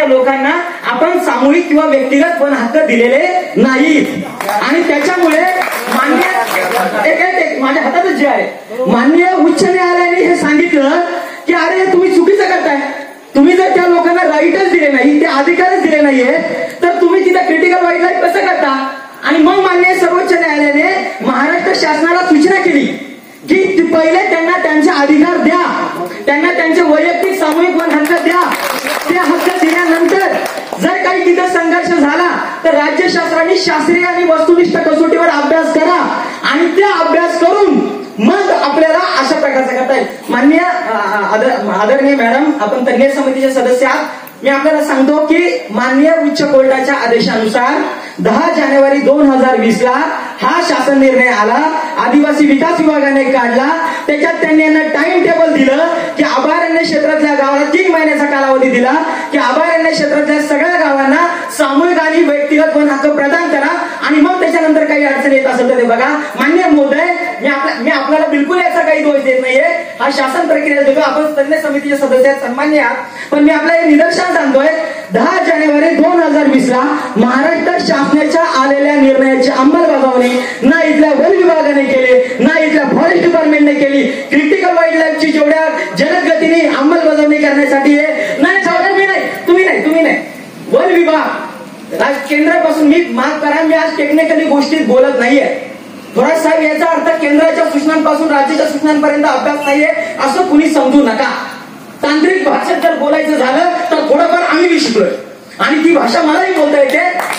समाजातल्या लोकांना आपण सामूहिक किंवा व्यक्तिगत वन हक्क दिलेले नाहीत आणि त्याच्यामुळे मान्य एक माझ्या हातातच जे आहे माननीय उच्च न्यायालयाने हे सांगितलं की अरे तुम्ही चुकीचं करताय. तुम्ही जर त्या लोकांना राईटच दिले नाही, ते अधिकारच दिले नाहीये, तर तुम्ही तिथं क्रिटिकल वाईल्ड लाईफ कसं करता. आणि मग माननीय सर्वोच्च न्यायालयाने महाराष्ट्र शासनाला सूचना केली की पहिले त्यांना त्यांचे अधिकार द्या, त्यांना त्यांचे वैयक्तिक सामूहिक वन हक्क द्या. ते हक्क दिल्यानंतर जर काही तिथं संघर्ष झाला तर राज्य शासनाने शास्त्रीय आणि वस्तुनिष्ठ कसोटीवर अभ्यास करा आणि त्या अभ्यास करून मग आपल्याला अशा प्रकारचं करता येईल. माननीय आदरणीय मॅडम, आपण तज्ञ समितीचे सदस्य आहात. मी आपल्याला सांगतो की माननीय उच्च कोर्टाच्या आदेशानुसार 10 जानेवारी 2020 ला हा शासन निर्णय आला, आदिवासी विकास विभागाने काढला. त्याच्यात त्यांनी यांना टाइम टेबल दिलं की अभयारण्य क्षेत्रातल्या गावाला 3 महिन्याचा कालावधी दिला की अभयारण्य क्षेत्रातल्या सगळ्या गावांना सामूहिक आणि व्यक्तिगत वन हक्क प्रदान करा आणि मग त्याच्यानंतर काही अडचण येत असेल तर ते बघा. माननीय महोदय, मी आपल्याला बिलकुल याचा काही दोष देत नाहीये, हा शासन प्रक्रिया देतो. आपण तज्ञ समितीचे सदस्य सन्मान्य आहात, पण मी आपल्या हे निदर्शन सांगतोय 10 जानेवारी 2020 ला महाराष्ट्र शासनाच्या आलेल्या निर्णयाची अंमलबजावणी ना इथल्या वन विभागाने केली, ना इथल्या फॉरेस्ट डिपार्टमेंटने केली. क्रिटिकल वाईल्ड लाईफची जेवढ्या जलद गतीने अंमलबजावणी करण्यासाठी नाही, तुम्ही नाही वन विभाग केंद्रापासून मी माफ करा, मी आज टेक्निकली गोष्टीत बोलत नाहीये. थोरात साहेब, याचा अर्थ केंद्राच्या सूचनांपासून राज्याच्या सूचनांपर्यंत अभ्यास नाहीये असं कुणी समजू नका. तांत्रिक भाषेत जर बोलायचं झालं तर थोडंफार आम्ही शिकलोय आणि ती भाषा मलाही बोलता येते.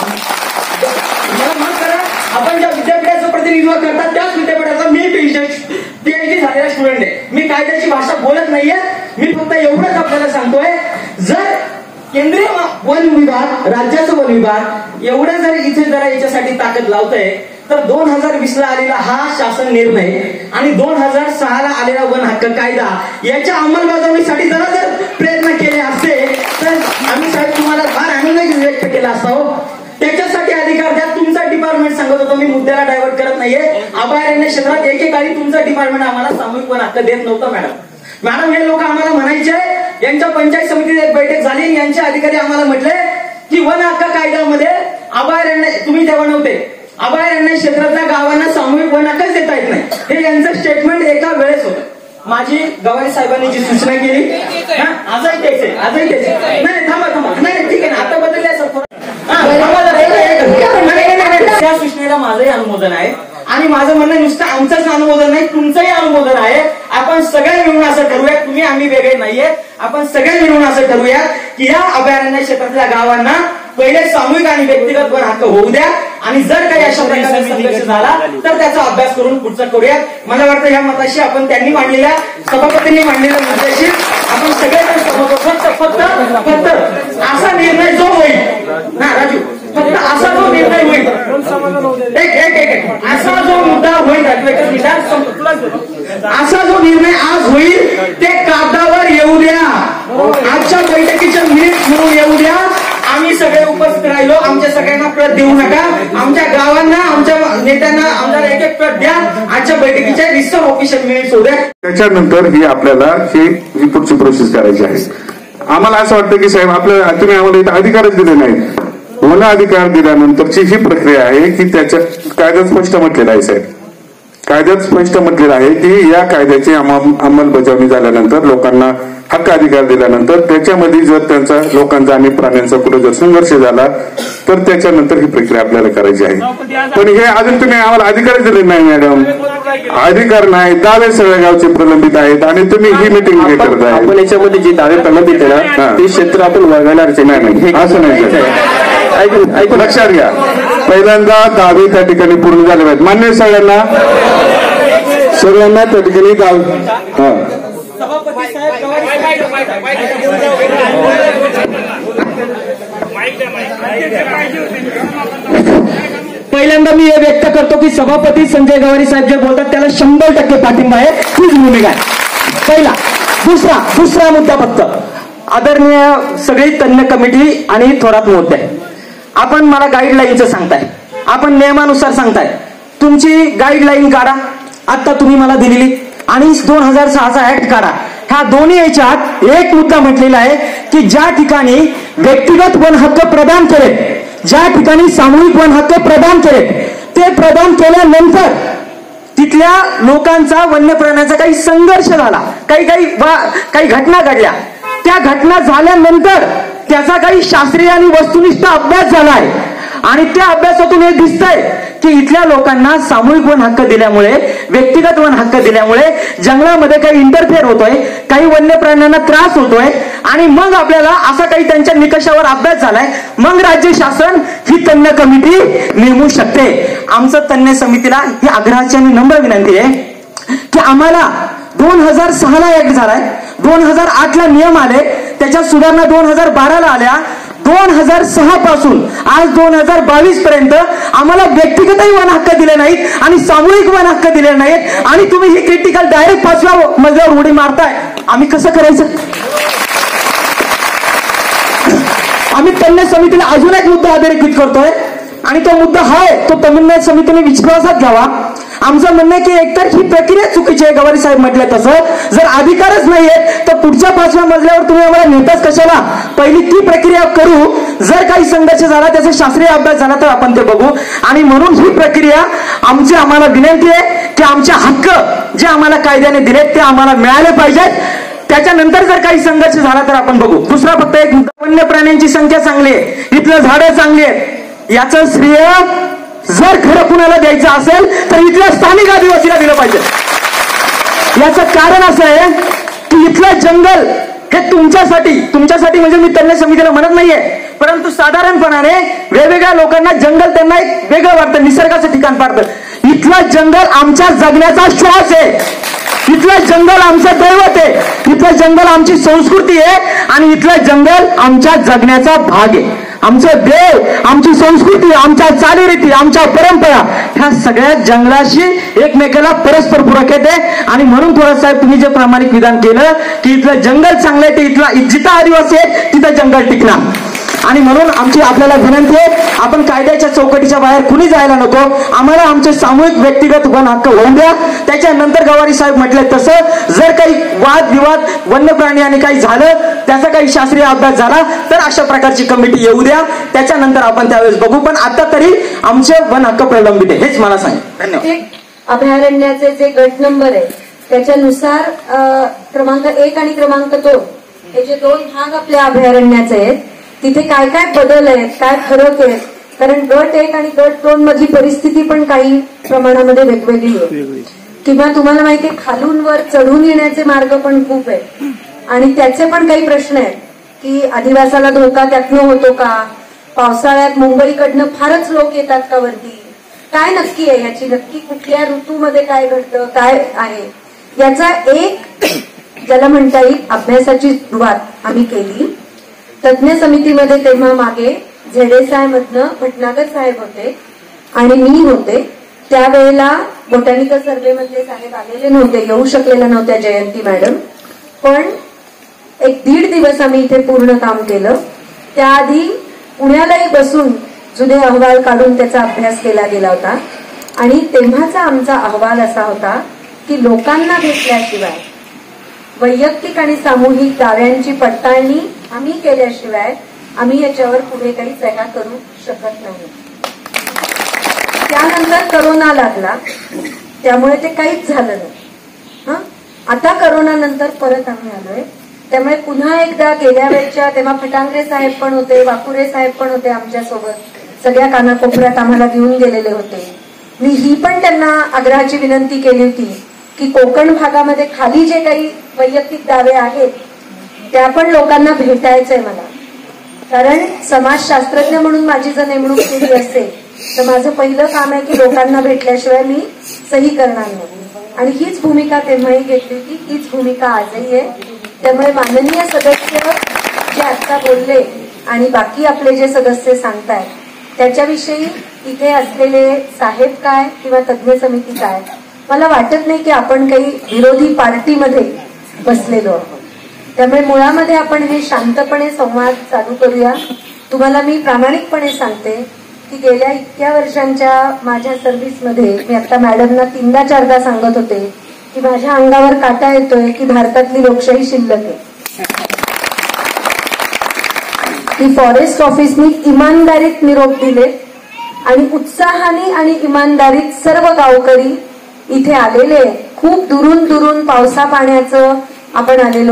मला माफ करा, आपण ज्या विद्यापीठाचं प्रतिनिधित्व करतात त्याच विद्यापीठाचा मी पीएचडी झालेला स्टुडंट आहे. मी कायद्याची भाषा बोलत नाहीये. मी फक्त एवढंच आपल्याला सांगतोय, जर केंद्रीय वन विभाग, राज्याचं वन विभाग एवढं जर इथे जरा याच्यासाठी ताकद लावतंय तर 2020 ला आलेला हा शासन निर्णय आणि 2006 ला आलेला वन हक्क कायदा याच्या अंमलबजावणीसाठी जर प्रयत्न केले असते तर आम्ही साहेब तुम्हाला फार आनंद व्यक्त केला असता. त्याच्यासाठी अधिकार द्या. तुमचा डिपार्टमेंट सांगत होतो, मी मुद्द्याला डायव्हर्ट करत नाहीये. अभयारण्य क्षेत्रात एकेकाळी तुमचं डिपार्टमेंट आम्हाला सामूहिक वन हक्क देत नव्हतं. मॅडम हे लोक आम्हाला म्हणायचे, यांच्या पंचायत समितीत एक बैठक झाली, यांचे अधिकारी आम्हाला म्हटले की वन हक्क कायद्यामध्ये अभयारण्य, तुम्ही तेव्हा नव्हते, अभयारण्य क्षेत्रातल्या गावांना सामूहिक वन हक्कच देता येत नाही. हे यांचं स्टेटमेंट एका वेळेस होतं. माझी गवारी साहेबांनी जी सूचना केली, आजही त्याचे नाही थांबा नाही ठीक आहे ना, आता बदलले सर. त्या सूचनेला माझंही अनुमोदन आहे आणि माझं म्हणणं नुसतं आमचंच अनुमोदन नाही, तुमचंही अनुमोदन आहे. आपण सगळे मिळून असं ठरवूया, तुम्ही आम्ही वेगळे नाहीये, आपण सगळे मिळून असं ठरवूया की या अभयारण्य क्षेत्रातल्या गावांना पहिले सामूहिक आणि व्यक्तिगत वन हक्क होऊ द्या आणि जर काही अशा प्रकारचा संघर्ष झाला तर त्याचा अभ्यास करून पुढचं करूया. मला वाटतं या मताशी आपण त्यांनी मांडलेल्या, सभापतींनी मांडलेल्या मुद्द्याशी आपण सगळेजण फक्त असा निर्णय जो होईल ना राजू, फक्त असा जो निर्णय होईल, एक असा जो मुद्दा होईल, असा जो निर्णय आज होईल ते कागदावर येऊ द्या, आजच्या बैठकीच्या मिनिट म्हणून येऊ द्या. आम्ही सगळे उपस्थित राहिलो, आमच्या सगळ्यांना प्रत देऊ नका, आमच्या गावांना, आमच्या नेत्यांना आमदार एक एक प्रत द्या. आजच्या बैठकीच्या रिसर्व ऑफिशियल मिनिट्स होऊ द्या. त्याच्यानंतर ही आपल्याला ही पुढची प्रोसेस करायची आहे. आम्हाला असं वाटतं की साहेब आपल्याला, तुम्ही आम्हाला इथे अधिकारच दिले नाहीत. वन अधिकार दिल्यानंतरची ही प्रक्रिया आहे की त्याच्या कायद्यात स्पष्ट म्हटलेलं आहे साहेब, कायद्यात स्पष्ट म्हटलेलं आहे की या कायद्याची अंमलबजावणी झाल्यानंतर, लोकांना हक्क अधिकार दिल्यानंतर त्याच्यामध्ये जर त्यांचा, लोकांचा आणि प्राण्यांचा कुठे जर संघर्ष झाला तर त्याच्यानंतर ही प्रक्रिया आपल्याला करायची आहे. पण हे अजून तुम्ही आम्हाला अधिकारच दिले नाही मॅडम, अधिकार नाही. दावे सगळ्या गावचे प्रलंबित आहेत आणि तुम्ही ही मिटिंग हे करत आहे. आपण याच्यामध्ये जे दावे प्रलंबित आहे ना ते क्षेत्र आपण वगळणारच नाही, असं नाही. लक्षात घ्या, पहिल्यांदा दावे त्या ठिकाणी पूर्ण झाले पाहिजेत. मान्य सगळ्यांना त्या ठिकाणी दावे. पहिल्यांदा मी हे व्यक्त करतो की सभापती संजय गवारी साहेब जे बोलतात त्याला 100% पाठिंबा आहे, हीच भूमिका आहे. पहिला. दुसरा मुद्दा फक्त आदरणीय सगळी तज्ञ कमिटी आणि थोरात महोदय, आपण मला गाईडलाईनचं सांगताय, आपण नियमानुसार सांगताय, तुमची गाईडलाईन काढा आता तुम्ही मला दिलेली आणि 2006चा ऍक्ट काढा. ह्या दोन्ही याच्यात एक मुद्दा म्हटलेला आहे की ज्या ठिकाणी व्यक्तिगत वन हक्क प्रदान केले, ज्या ठिकाणी सामूहिक वन हक्क प्रदान केले, ते प्रदान केल्यानंतर तिथल्या लोकांचा वन्य प्राण्यांचा काही संघर्ष झाला, काही घटना घडल्या. त्या घटना झाल्यानंतर त्याचा काही शास्त्रीय आणि वस्तुनिष्ठ अभ्यास झालाय आणि त्या अभ्यासातून हे दिसतंय की इथल्या लोकांना सामूहिक वन हक्क दिल्यामुळे, व्यक्तिगत वन हक्क दिल्यामुळे जंगलामध्ये काही इंटरफेअर होतोय, काही वन्य प्राण्यांना त्रास होतोय आणि मग आपल्याला असा काही त्यांच्या निकषावर अभ्यास झालाय, मग राज्य शासन ही तज्ञ कमिटी नेमू शकते. आमचं तज्ञ समितीला ही आग्रहाची आणि नम्र विनंती आहे की आम्हाला 2006 ला ऍक्ट झालाय, 2008 ला नियम आले, त्याच्यात सुधारणा 2012 ला आल्या. 2006 पासून आज 2022 पर्यंत आम्हाला व्यक्तिगतही वन हक्क दिले नाहीत आणि सामूहिक वन हक्क दिले नाहीत आणि तुम्ही ही क्रिटिकल डायरेक्ट 5व्या मजल्यावर उडी मारताय. आम्ही कसं करायचं? आम्ही तज्ञ समितीला अजून एक मुद्दा अधोरेखित करतोय आणि तो मुद्दा हा आहे, तो तज्ञ समितीने विश्वासात घ्यावा. आमचं म्हणणं आहे की एकतर ही प्रक्रिया चुकीची आहे, गवारी साहेब म्हटलं तसं. जर अधिकारच नाहीये तर पुढच्या 5व्या मजल्यावर तुम्ही आम्हाला नेताच कशाला? पहिली ती प्रक्रिया करू. जर काही संघर्ष झाला, त्याचा शास्त्रीय अभ्यास झाला तर आपण ते बघू. आणि म्हणून ही प्रक्रिया आम्हाला विनंती आहे की आमचे हक्क जे आम्हाला कायद्याने दिले ते आम्हाला मिळाले पाहिजेत. त्याच्यानंतर जर काही संघर्ष झाला तर आपण बघू. दुसरा फक्त एक मुद्दा, वन्य प्राण्यांची संख्या चांगली आहे, इथलं झाडं चांगली आहेत, याचं श्रेय जर खरं कुणाला द्यायचं असेल तर इथल्या स्थानिक आदिवासीला दिलं पाहिजे. याचं कारण असं आहे की इथलं जंगल हे तुमच्यासाठी म्हणजे मी तज्ञ समितीला म्हणत नाहीये, परंतु साधारणपणाने वेगवेगळ्या लोकांना जंगल त्यांना एक वेगळं वाटतं, निसर्गाचं ठिकाण पाडतं. इथलं जंगल आमच्या जगण्याचा श्वास आहे, इथलं जंगल आमचं दैवत आहे, इथलं जंगल आमची संस्कृती आहे आणि इथलं जंगल आमच्या जगण्याचा भाग आहे. आमचं देव, आमची संस्कृती, आमच्या चालीरीती, आमच्या परंपरा ह्या सगळ्या जंगलाशी एकमेकाला परस्पर पूरक येते. आणि म्हणून थोडं साहेब तुम्ही जे प्रामाणिक विधान केलं की इथलं जंगल चांगलं आहे, ते इथला जिथं आदिवासी आहे तिथं जंगल टिकणार. आणि म्हणून आमची आपल्याला विनंती आहे, आपण कायद्याच्या चौकटीच्या बाहेर कुणी जायला नको. आम्हाला आमचे सामूहिक व्यक्तिगत वन हक्क होऊन द्या. त्याच्यानंतर गवारी साहेब म्हटले तसं जर काही वादविवाद वन्य प्राणी आणि काही झालं, त्याचा काही शास्त्रीय अभ्यास झाला तर अशा प्रकारची कमिटी येऊ द्या. त्याच्यानंतर आपण त्यावेळेस बघू, पण आता तरी आमचे वन हक्क प्रलंबित आहे हेच मला सांग. धन्यवाद. अभयारण्याचे जे गट नंबर आहे त्याच्यानुसार क्रमांक 1 आणि क्रमांक 2 हे जे 2 भाग आपल्या अभयारण्याचे आहेत, तिथे काय काय बदल आहेत, काय फरक आहेत, कारण गट 1 आणि गट 2 मधली परिस्थिती पण काही प्रमाणामध्ये वेगवेगळी आहे. किंवा तुम्हाला माहितीये खालून वर चढून येण्याचे मार्ग पण खूप आहेत आणि त्याचे पण काही प्रश्न आहेत की आदिवासाला धोका त्यातनं होतो का, पावसाळ्यात मुंबईकडनं फारच लोक येतात का वरती, काय नक्की आहे याची, नक्की कुठल्या ऋतूमध्ये काय घडतं, काय आहे याचा एक ज्याला म्हणता येईल अभ्यासाची सुरुवात आम्ही केली. तज्ञ समितीमध्ये तेव्हा मागे झेडेसाय मधनं भटनागर साहेब होते आणि मी होते. त्यावेळेला बोटॅनिकल सर्व्हे मधले साहेब आलेले नव्हते, येऊ शकलेल्या नव्हत्या जयंती मॅडम, पण 1-1.5 दिवस आम्ही इथे पूर्ण काम केलं. त्याआधी पुण्यालाही बसून जुने अहवाल काढून त्याचा अभ्यास केला गेला होता आणि तेव्हाचा आमचा अहवाल असा होता की लोकांना भेटल्याशिवाय, वैयक्तिक आणि सामूहिक दाव्यांची पडताळणी आम्ही केल्याशिवाय आम्ही याच्यावर पुढे काही सह्या करू शकत नाही. त्यानंतर करोना लागला, त्यामुळे ते काहीच झालं नाही. आता करोना नंतर परत आम्ही आलोय, त्यामुळे पुन्हा एकदा गेल्या वेळच्या तेव्हा फटांगरे साहेब पण होते, वाकुरे साहेब पण होते आमच्यासोबत, सगळ्या कानाकोपऱ्यात आम्हाला घेऊन गेलेले होते. मी ही पण त्यांना आग्रहाची विनंती केली होती की कोकण भागामध्ये खाली जे काही वैयक्तिक दावे आहेत त्या पण लोकांना भेटायचंय मला, कारण समाजशास्त्रज्ञ म्हणून माझी जर नेमणूक केली असेल तर माझं पहिलं काम आहे की लोकांना भेटल्याशिवाय मी सही करणार नाही. आणि हीच भूमिका तेव्हाही घेतली होती, हीच भूमिका आजही आहे. त्यामुळे माननीय सदस्य जे आता बोलले आणि बाकी आपले जे सदस्य सांगतायत त्याच्याविषयी इथे असलेले साहेब काय किंवा तज्ञ समिती काय, मला वाटत नाही की आपण काही विरोधी पार्टीमध्ये बसलेलो आहोत. त्यामुळे मुळामध्ये आपण हे शांतपणे संवाद चालू करूया. तुम्हाला मी प्रामाणिकपणे सांगते की गेल्या इतक्या वर्षांच्या माझ्या सर्व्हिसमध्ये मी आता मॅडमना 3दा 4दा सांगत होते की माझ्या अंगावर काटा येतोय की भारतातली लोकशाही शिल्लक आहे, की फॉरेस्ट ऑफिसनी इमानदारीत निरोप दिले आणि उत्साहाने आणि इमानदारीत सर्व गावकरी इथे आलेले. खूप दुरून दुरून पावसा पाण्याचं आपण आलेलो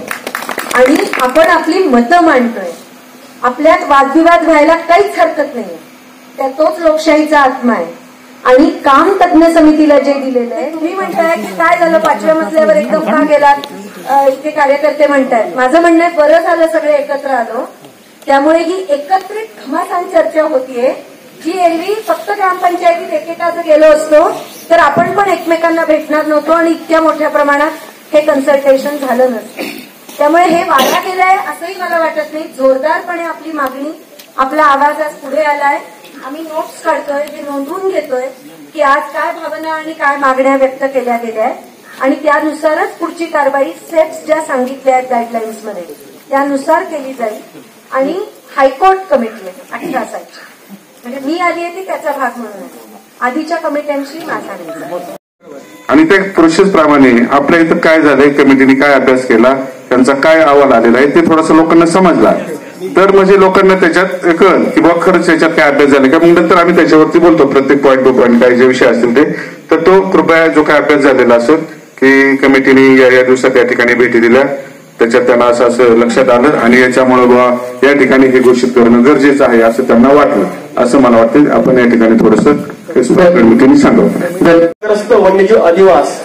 आहोत आणि आपण आपली मतं मांडतोय. आपल्यात वादविवाद व्हायला काहीच हरकत नाही, त्या तोच लोकशाहीचा आत्मा आहे. आणि काम तज्ञ समितीला जे दिलेलं आहे, तुम्ही म्हणताय की काय झालं 5व्या मजल्यावर एकदम का गेलात, इथे कार्यकर्ते म्हणतायत. माझं म्हणणं आहे बरं झालं सगळे एकत्र आलो, त्यामुळे ही एकत्रित घमासान चर्चा होतीये, जी एरवी फक्त ग्रामपंचायतीत एकेका जर गेलो असतो तर आपण पण एकमेकांना भेटणार नव्हतो आणि इतक्या मोठ्या प्रमाणात हे कन्सल्टेशन झालं नसतं. त्यामुळे हे वाया गेलंय असंही मला वाटत नाही. जोरदारपणे आपली मागणी, आपला आवाज आज पुढे आलाय. आम्ही नोट्स काढतोय, हे नोंदवून घेतोय की आज काय भावना आणि काय मागण्या व्यक्त केल्या गेल्या आहेत आणि त्यानुसारच पुढची कारवाई स्टेप्स ज्या सांगितल्या आहेत गाईडलाईन्समध्ये त्यानुसार केली जाईल. आणि हायकोर्ट कमिटी आहे 18 सालची, म्हणजे मी आली आहे ती त्याचा भाग म्हणून आधीच्या कमिट्यांशी माझा नाही. आणि त्या प्रोसेस प्रमाणे आपल्या इथं काय झालंय, कमिटीने काय अभ्यास केला, त्यांचा काय अहवाल आलेला आहे ते थोडंसं लोकांना समजला तर म्हणजे लोकांना त्याच्यात कळलं की बाबा खरंच याच्यात काय अभ्यास झाला का. मग नंतर आम्ही त्याच्यावरती बोलतो प्रत्येक पॉईंट टू पॉईंट काय जे विषय असतील ते. तर तो कृपया जो काय अभ्यास झालेला असेल की कमिटीने या दिवसात या ठिकाणी भेटी दिल्या, त्याच्यात त्यांना असं लक्षात आलं आणि याच्यामुळे बाबा या ठिकाणी हे घोषित करणं गरजेचं आहे असं त्यांना वाटलं, असं मला वाटतं. आपण या ठिकाणी थोडंसं कमिटीने सांगावं. ग्रस्त वन्यजीव अधिवास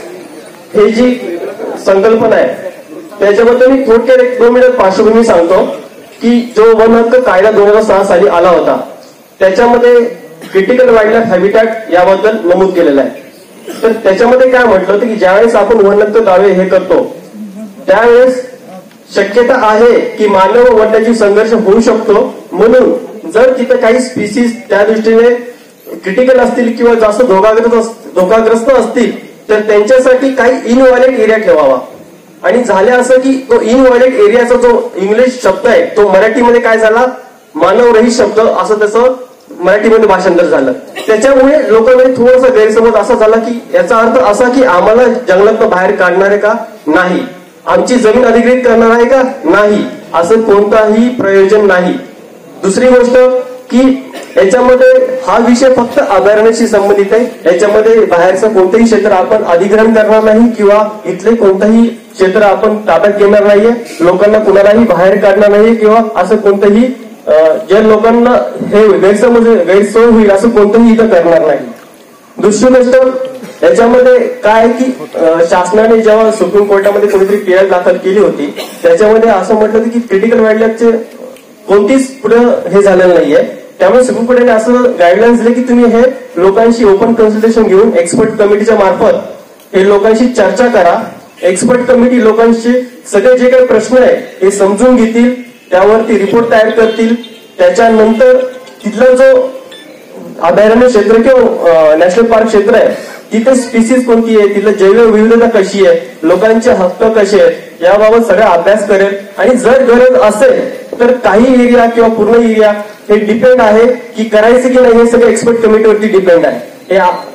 हे जी संकल्पना आहे त्याच्याबद्दल मी थोडक्यात 1-2 मिनिट पार्श्वभूमी सांगतो की जो वन हक्क कायदा 2006 साली आला होता त्याच्यामध्ये क्रिटिकल वाईल्ड लाईफ हॅबिटॅट याबद्दल नमूद केलेलं आहे. तर त्याच्यामध्ये काय म्हटलं होतं की ज्यावेळेस आपण वन हक्क दावे हे करतो त्यावेळेस शक्यता आहे की मानव व वन्यजीव संघर्ष होऊ शकतो, म्हणून जर तिथे काही स्पीसीज त्या दृष्टीने क्रिटिकल असतील किंवा जास्त धोकाग्रस्त असतील तर त्यांच्यासाठी काही इनव्हायलेट एरिया ठेवावा. आणि झाले असं की तो इनव्हायलेट एरियाचा जो इंग्लिश शब्द आहे तो मराठीमध्ये काय झाला, मानवरहित शब्द असं त्याचं मराठीमध्ये भाषांतर झालं. त्याच्यामुळे लोकांमध्ये थोडासा गैरसमज असा झाला की याचा अर्थ असा की आम्हाला जंगलातनं बाहेर काढणार आहे का, नाही. आमची जमीन अधिग्रहित करणार आहे का, नाही. असं कोणताही प्रयोजन नाही. दुसरी गोष्ट की याच्यामध्ये हा विषय फक्त अभयारण्याशी संबंधित आहे. याच्यामध्ये बाहेरचं कोणतंही क्षेत्र आपण अधिग्रहण करणार नाही किंवा इथले कोणतंही क्षेत्र आपण ताब्यात घेणार नाहीये, लोकांना कुणालाही बाहेर काढणार नाहीये किंवा असं कोणतंही ज्या लोकांना हे गैरसोय होईल असं कोणतंही इथं करणार नाही. दुसरी गोष्ट याच्यामध्ये काय की शासनाने जेव्हा सुप्रीम कोर्टामध्ये कोणीतरी पीएल दाखल केली होती त्याच्यामध्ये असं म्हटलं होतं की क्रिटिकल वाईल्ड लाईफचे कोणतीच पुढे हे झालेलं नाहीये. त्यामुळे सुप्रीम कोर्टाने असं गाईडलाईन्स दिले की तुम्ही हे लोकांशी ओपन कन्सल्टेशन घेऊन एक्सपर्ट कमिटीच्या मार्फत हे लोकांशी चर्चा करा. एक्सपर्ट कमिटी लोकांशी सगळे जे काही प्रश्न आहे हे समजून घेतील, त्यावरती रिपोर्ट तयार करतील. त्याच्यानंतर तिथला जो अभयारण्य क्षेत्र किंवा नॅशनल पार्क क्षेत्र आहे तिथे स्पीसीज कोणती आहे, तिथलं जैवविविधता कशी आहे, लोकांचे हक्क कसे आहेत याबाबत सगळा अभ्यास करेल. आणि जर गरज असेल तर काही एरिया किंवा पूर्ण एरिया हे डिपेंड आहे की करायचं की नाही हे सगळं एक्सपर्ट कमिटीवरती डिपेंड आहे.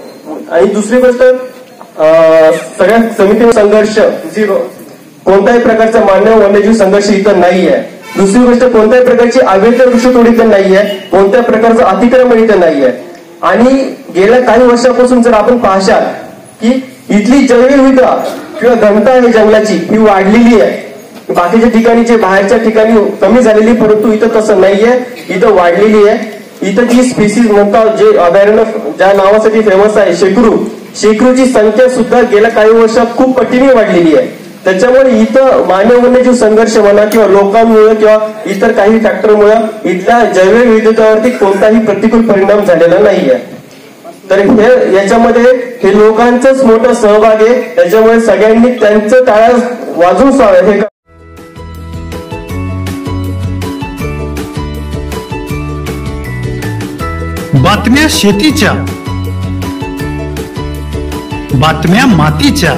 आणि दुसरी गोष्ट सगळ्या समिती संघर्ष झिरो, कोणत्याही प्रकारचा मानव वन्यजीव संघर्ष इथं नाही आहे. दुसरी गोष्ट कोणत्याही प्रकारची अवैध वृक्षतोड इथं नाहीये, कोणत्या प्रकारचं अतिक्रमण इथं नाहीये. आणि गेल्या काही वर्षापासून जर आपण पाहशाल की इथली जैवविविधता किंवा घनता आहे जंगलाची ही वाढलेली आहे. बाकीच्या ठिकाणी जे बाहेरच्या ठिकाणी कमी झालेली, परंतु इथं तसं नाहीये, इथं वाढलेली आहे. इथं जी स्पीसीज म्हणतात जे अभयारण्य ज्या नावासाठी फेमस आहे शेकरूची संख्या सुद्धा गेल्या काही वर्षात खूप पटीने वाढलेली आहे. त्याच्यामुळे इथं मानव वन्यजीव संघर्ष म्हणा किंवा लोकांमुळे किंवा इतर काही फॅक्टरमुळे इथल्या जैवविविधतेवरती कोणताही प्रतिकूल परिणाम झालेला नाहीये. तर हे याच्यामध्ये हे लोकांचंच मोठं सहभाग आहे. त्याच्यामुळे सगळ्यांनी त्यांचं टाळ्या वाजवून हे बातम्या शेतीच्या, बातम्या मातीच्या,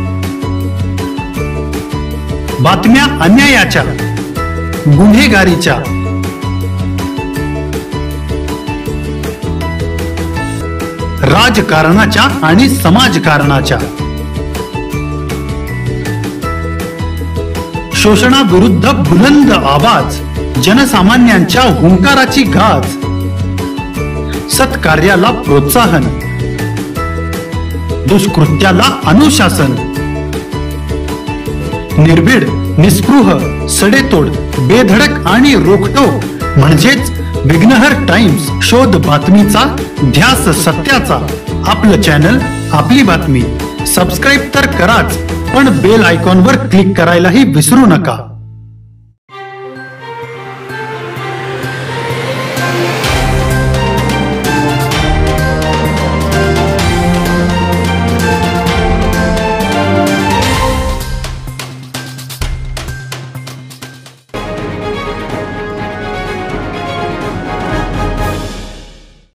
बातम्या अन्यायाच्या, गुन्हेगारीच्या, राजकारणाच्या आणि समाजकारणाच्या, शोषणाविरुद्ध बुलंद आवाज, जनसामान्यांच्या हुंकाराची गाज, सत्कार्याला प्रोत्साहन, दुष्कृत्याला अनुशासन, निर्भीड, निस्पृह, सडेतोड, बेधडक आणि रोखटोक म्हणजेच विघ्नहर टाइम्स. शोध बातमीचा, ध्यास सत्याचा. आपलं चॅनल, आपली बातमी. सबस्क्राईब तर कराच, पण बेल आयकॉनवर क्लिक करायलाही विसरू नका.